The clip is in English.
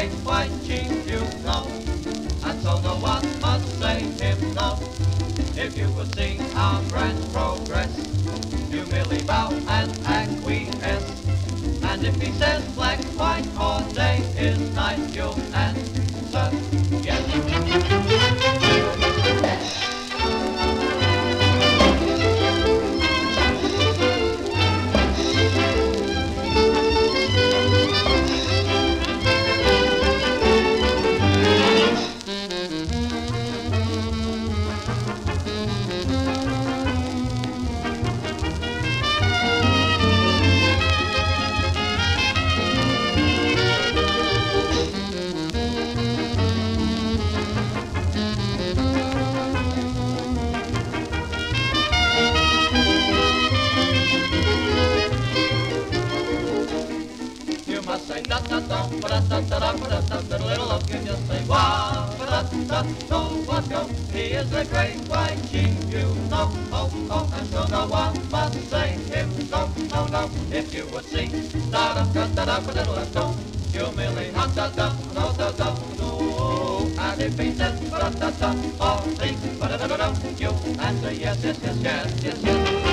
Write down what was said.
great white chief, you know, and so no one must say him no. If you would see our grand progress, you merely bow and acquiesce. And if he says black, white, or day is night, you'll answer yes. You must say da da da ba da da da da ba da da da. Little love can just say wah ba da da. No what go? He is the great white chief, you know. Oh oh, and so no one must say him no no no. If you would see da da da da da ba da da da, you merely ha da da no da da no. And if he says ba da da da or see ba da da da, you answer yes yes yes yes yes yes.